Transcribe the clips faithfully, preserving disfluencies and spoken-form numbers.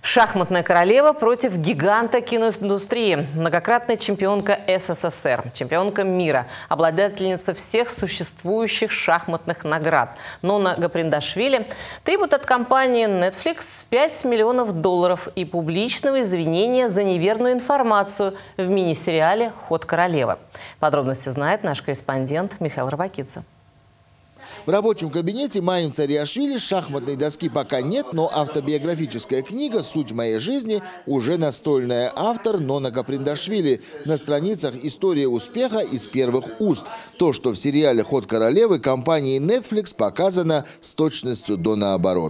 Шахматная королева против гиганта киноиндустрии. Многократная чемпионка СССР, чемпионка мира, обладательница всех существующих шахматных наград. Нона Гаприндашвили требует от компании Netflix пять миллионов долларов и публичного извинения за неверную информацию в мини-сериале «Ход королевы». Подробности знает наш корреспондент Михаил Робакидзе. В рабочем кабинете Майи Цариашвили шахматной доски пока нет, но автобиографическая книга «Суть моей жизни» уже настольная. Автор Нона Гаприндашвили. На страницах история успеха из первых уст. То, что в сериале «Ход королевы» компании Netflix показано с точностью до наоборот.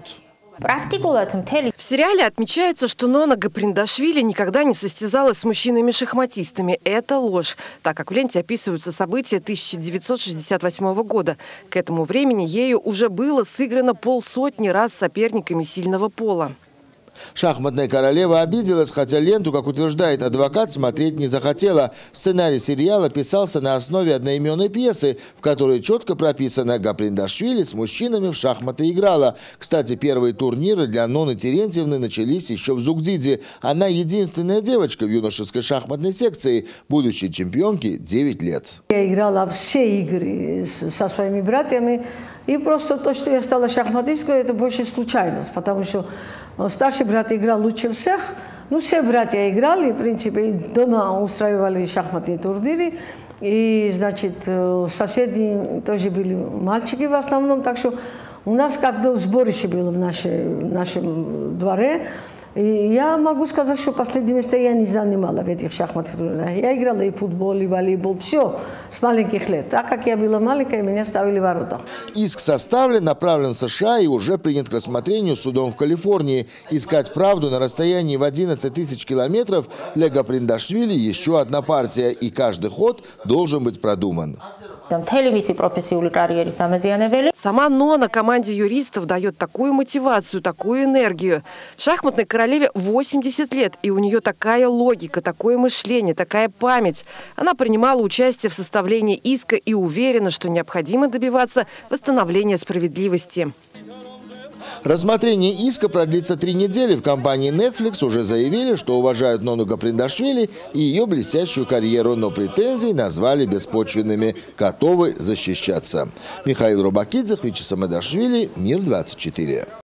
В сериале отмечается, что Нона Гаприндашвили никогда не состязалась с мужчинами-шахматистами. Это ложь, так как в ленте описываются события тысяча девятьсот шестьдесят восьмого года. К этому времени ею уже было сыграно полсотни раз с соперниками сильного пола. Шахматная королева обиделась, хотя ленту, как утверждает адвокат, смотреть не захотела. Сценарий сериала писался на основе одноименной пьесы, в которой четко прописано: Гаприндашвили с мужчинами в шахматы играла. Кстати, первые турниры для Ноны Терентьевны начались еще в Зугдиде. Она единственная девочка в юношеской шахматной секции, будущей чемпионке девять лет. Я играла все игры со своими братьями. И просто то, что я стала шахматисткой, это больше случайность, потому что старший брат играл лучше всех. Ну, все братья играли, в принципе, дома устраивали шахматные турниры. И, значит, соседи тоже были мальчики в основном, так что у нас как-то сборище было в, нашей, в нашем дворе. И я могу сказать, что последнее место я не занимала в этих шахматных турнирах. Я играла и футбол, и волейбол, все с маленьких лет. Так как я была маленькая, меня ставили в воротах. Иск составлен, направлен в США и уже принят к рассмотрению судом в Калифорнии. Искать правду на расстоянии в одиннадцать тысяч километров для Гаприндашвили еще одна партия. И каждый ход должен быть продуман. Сама Нона команде юристов дает такую мотивацию, такую энергию. Шахматной королеве восемьдесят лет, и у нее такая логика, такое мышление, такая память. Она принимала участие в составлении иска и уверена, что необходимо добиваться восстановления справедливости. Рассмотрение иска продлится три недели. В компании Netflix уже заявили, что уважают Нону Гаприндашвили и ее блестящую карьеру, но претензии назвали беспочвенными. Готовы защищаться. Михаил Робакидзе, Вячеслав Медашвили, Мир двадцать четыре.